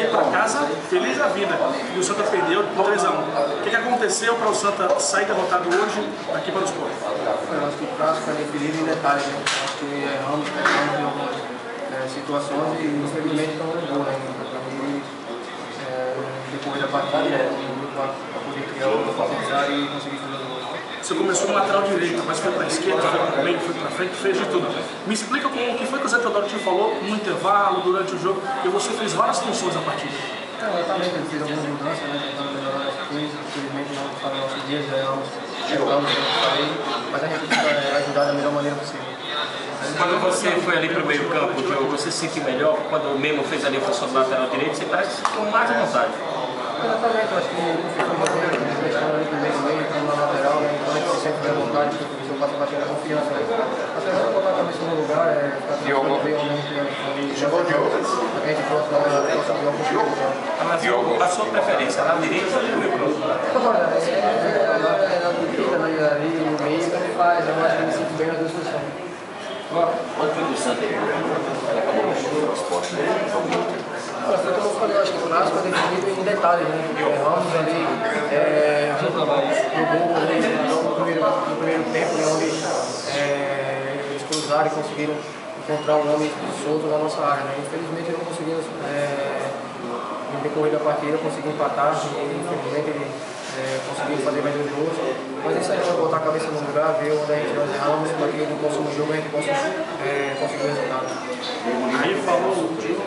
para casa feliz da vida e o Santa perdeu por 3 a 1. O que aconteceu para o Santa sair derrotado hoje aqui para os pontos? Eu acho que o clássico é definido em detalhes, né? Acho que erramos em algumas situações e infelizmente estamos no gol, né? Depois da partida, para poder criar outra oportunidade e conseguir fazer o gol. Você começou no lateral direito, mas foi para a esquerda, foi para o meio, foi para frente, fez de tudo. Me explica o que foi que o Zé Teodoro te falou no intervalo, durante o jogo, e você fez várias funções na partida. Exatamente, ele fez algumas mudanças, né, tentando melhorar as coisas, infelizmente não está nos nossos dias, erramos, mas a gente vai ajudar da melhor maneira possível. Quando você foi ali para o meio campo, Diogo, você se sentiu melhor? Quando o Memo fez ali a função do lateral direito, você parece que ficou mais à vontade. Exatamente, eu acho que o professor deixando ali no meio, como na lateral, né? Então a gente sempre tem vontade, porque o professor passa bastante confiança. Até mesmo botar a cabeça no lugar, Diogo veio realmente chegou Diogo. A gente próximo não conseguiu. Mas a sua preferência, na direita ou no meio campo? Olha, na direita, ali no meio, ele faz, eu acho que ele se sente bem nas duas posições. Quando foi do Santa ela acabou mexendo o esporte, né? Olha, foi como eu falei, eu acho que o clássico é definido em detalhes, né? Erramos ali no gol, no primeiro tempo, né? Onde eles cruzaram e conseguiram encontrar um homem solto na nossa área, né? Infelizmente não conseguimos, no decorrer da partida, conseguir empatar, e infelizmente conseguimos fazer mais 2 gols, mas isso aí vai botar a cabeça no lugar, ver onde a gente nós erramos, para que no próximo jogo a gente possa conseguir o resultado. Aí falou o Diego,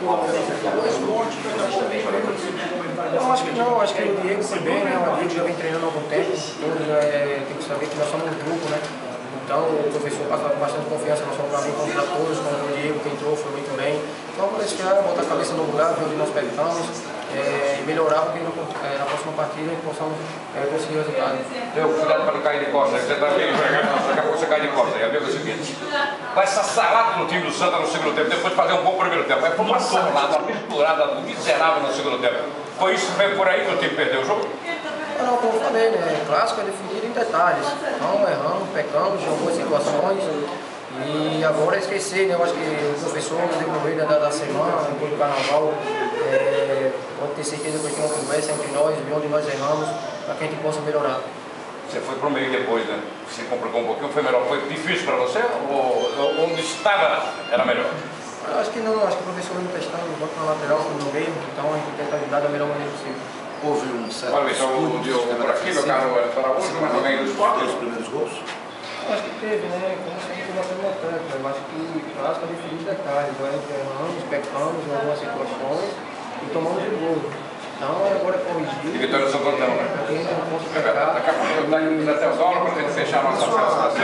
Eu acho que não, acho que o Diego também, né? O Diego já vem treinando há algum tempo, todos tem que saber que nós somos um grupo, né? Então o professor passa bastante confiança, não só para mim, como para todos, como o Diego que entrou, foi muito bem. Então vamos deixar, botar a cabeça no lugar, ver onde nós pecamos, melhorar para que na próxima partida possamos conseguir o resultado. Cuidado para não cair de costas, você está bem, daqui a pouco você cai de costas. E a amiga é o seguinte, vai essa salada no time do Santa no segundo tempo, depois de fazer um bom primeiro tempo. Aí foi uma salada, uma misturada miserável no segundo tempo. Foi isso, foi por aí que o time perdeu o jogo? Não, como eu falei, né? O clássico é definido em detalhes. Então erramos, pecamos em algumas situações. E agora esquecer, né? Eu acho que o professor no decorrer da semana, depois do carnaval, pode ter certeza que vai ter uma conversa entre nós, ver onde nós erramos, para que a gente possa melhorar. Você foi para o meio depois, né? Se complicou um pouquinho, foi melhor. Foi difícil para você ou onde estava era melhor? Eu acho que não, acho que o professor não testando, bota na lateral, no meio, então a gente tenta ajudar da melhor maneira possível. Houve um certo Olha, então o Diogo por aqui, meu caro Araújo, mas no meio do esporte. Os primeiros gols? Eu acho que teve, né? Como sempre batendo na tecla. Eu acho que o clássico é definido em detalhes. Nós erramos, pecamos em algumas situações e tomamos o gol. Então agora é corrigir. E Vitória Santo Antão, né? Aqui ainda não posso É verdade. Daqui a pouco eu estou indo até o Teodoro para a gente fechar a nossa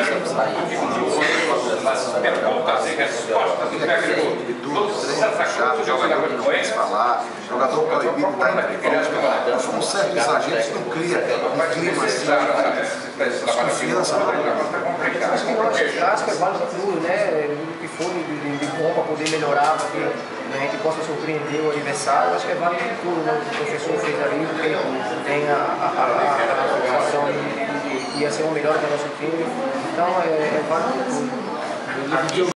perguntas e respostas do técnico do Santa Cruz. Jogador que não quer falar, jogador proibido de estar em campo. Nós somos certos exageros que não cria um clima assim, confiança. Acho que o clássico é válido para tudo, né? O que for de bom para poder melhorar, para que a gente possa surpreender o adversário. Acho que é válido de tudo, né? O que o professor fez ali, porque tem a sensação de ia ser um melhor para o nosso time. Então é válido de tudo.